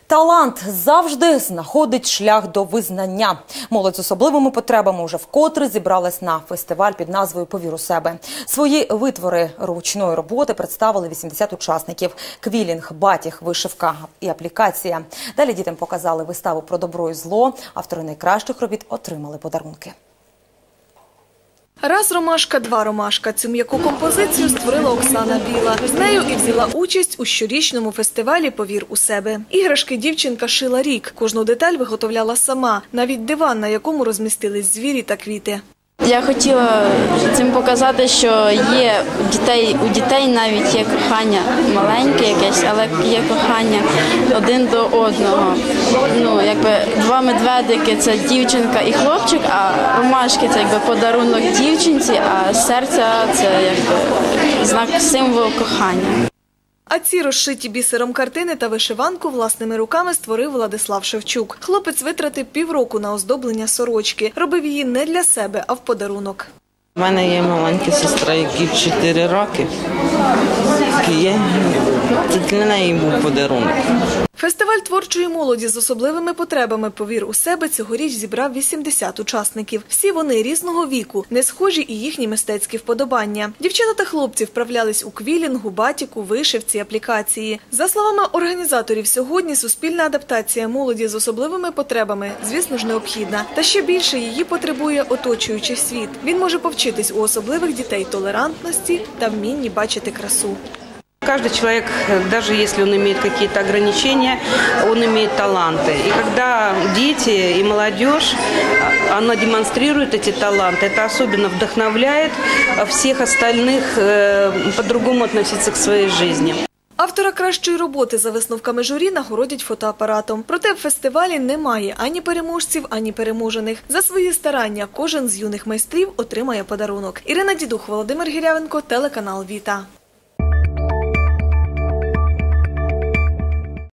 Талант завжди знаходить шлях до визнання. Молодь з особливими потребами вже вкотре зібралась на фестиваль під назвою «Повір у себе». Свої витвори ручної роботи представили 80 учасників. Квілінг, батіг, вишивка і аплікація. Далі дітям показали виставу про добро і зло. Автори найкращих робіт отримали подарунки. Раз ромашка, два ромашка. Цю м'яку композицію створила Оксана Біла. З нею і взяла участь у щорічному фестивалі «Повір у себе». Іграшки дівчинка шила рік. Кожну деталь виготовляла сама. Навіть диван, на якому розмістились звірі та квіти. Я хотіла цим показати, що є у дітей навіть є кохання маленьке якесь, але є кохання один до одного. Два медведики – це дівчинка і хлопчик, а ромашки – це подарунок дівчинці, а серця – це знак, символ кохання. А ці розшиті бісером картини та вишиванку власними руками створив Владислав Шевчук. Хлопець витратив півроку на оздоблення сорочки. Робив її не для себе, а в подарунок. У мене є маленька сестра, якій 4 роки. Це для неї був подарунок. Фестиваль творчої молоді з особливими потребами «Повір у себе» цьогоріч зібрав 80 учасників. Всі вони різного віку, не схожі і їхні мистецькі вподобання. Дівчата та хлопці вправлялись у квілінгу, батіку, вишивці, аплікації. За словами організаторів, сьогодні суспільна адаптація молоді з особливими потребами, звісно ж, необхідна. Та ще більше її потребує оточуючий світ. Він може повчитись у особливих дітей толерантності та вмінні бачити красу. Каждый человек, даже если он имеет какие-то ограничения, он имеет таланты. И когда дети и молодежь, она демонстрирует эти таланты, это особенно вдохновляет всех остальных по-другому относиться к своей жизни. Автора кращої роботи за висновками журі нагородять фотоапаратом. Проте в фестивалі немає ані переможців, ані переможених. За свої старання кожен з юних майстрів отримає подарунок. Ірина Дідух, Володимир Гірявенко, телеканал «Віта».